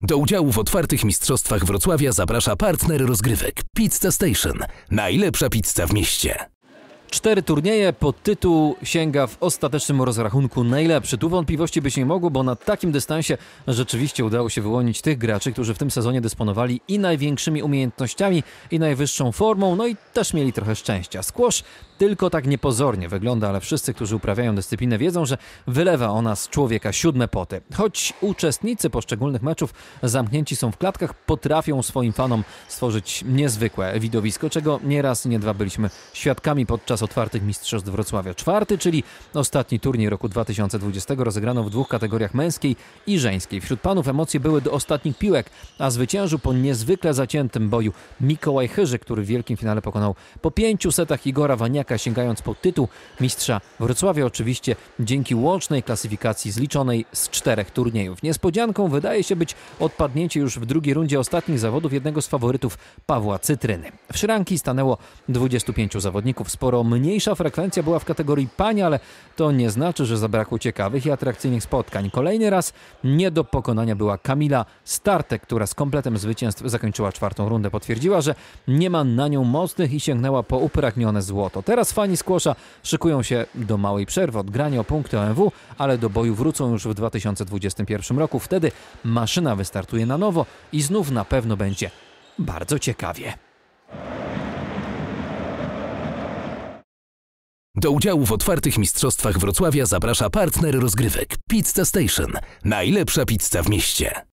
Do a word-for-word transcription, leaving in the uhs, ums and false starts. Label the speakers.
Speaker 1: Do udziału w otwartych mistrzostwach Wrocławia zaprasza partner rozgrywek Pizza Station. Najlepsza pizza w mieście.
Speaker 2: Cztery turnieje pod tytuł sięga w ostatecznym rozrachunku najlepszy. Tu wątpliwości być nie mogło, bo na takim dystansie rzeczywiście udało się wyłonić tych graczy, którzy w tym sezonie dysponowali i największymi umiejętnościami, i najwyższą formą, no i też mieli trochę szczęścia. Squash tylko tak niepozornie wygląda, ale wszyscy, którzy uprawiają dyscyplinę, wiedzą, że wylewa ona z człowieka siódme poty. Choć uczestnicy poszczególnych meczów zamknięci są w klatkach, potrafią swoim fanom stworzyć niezwykłe widowisko, czego nie raz, nie dwa byliśmy świadkami podczas otwartych mistrzostw Wrocławia. Czwarty, czyli ostatni turniej roku dwa tysiące dwudziestego, rozegrano w dwóch kategoriach męskiej i żeńskiej. Wśród panów emocje były do ostatnich piłek, a zwyciężył po niezwykle zaciętym boju Mikołaj Chyży, który w wielkim finale pokonał po pięciu setach Igora Waniaka, sięgając po tytuł mistrza Wrocławia, oczywiście dzięki łącznej klasyfikacji zliczonej z czterech turniejów. Niespodzianką wydaje się być odpadnięcie już w drugiej rundzie ostatnich zawodów jednego z faworytów, Pawła Cytryny. W szranki stanęło dwudziestu pięciu zawodników. Sporo mniejsza frekwencja była w kategorii pań, ale to nie znaczy, że zabrakło ciekawych i atrakcyjnych spotkań. Kolejny raz nie do pokonania była Kamila Startek, która z kompletem zwycięstw zakończyła czwartą rundę. Potwierdziła, że nie ma na nią mocnych i sięgnęła po upragnione złoto. Teraz fani squasha szykują się do małej przerwy od grania o punkty O M W, ale do boju wrócą już w dwa tysiące dwudziestym pierwszym roku. Wtedy maszyna wystartuje na nowo i znów na pewno będzie bardzo ciekawie.
Speaker 1: Do udziału w otwartych mistrzostwach Wrocławia zaprasza partner rozgrywek Pizza Station. Najlepsza pizza w mieście.